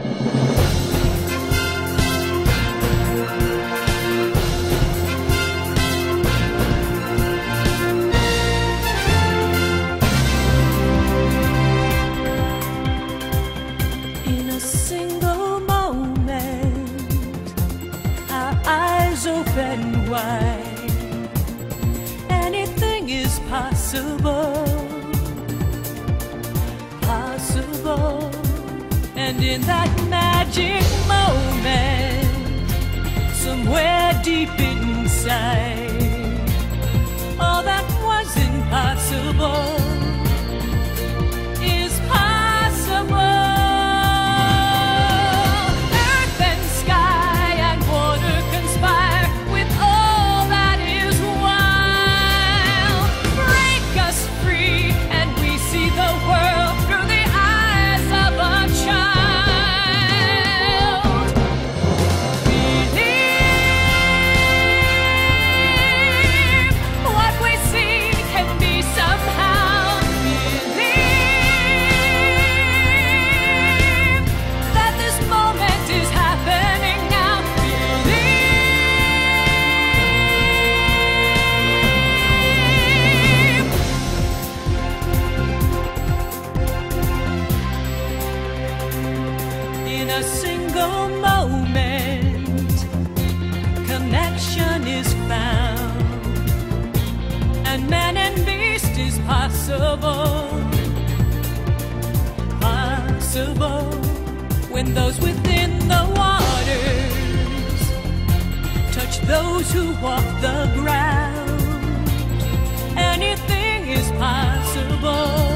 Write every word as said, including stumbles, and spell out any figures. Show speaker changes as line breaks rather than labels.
In a single moment, our eyes open wide. Anything is possible, possible. And in that magic moment, somewhere deep inside, all that was impossible is possible. In a single moment, connection is found, and man and beast is possible, possible. When those within the waters touch those who walk the ground, anything is possible.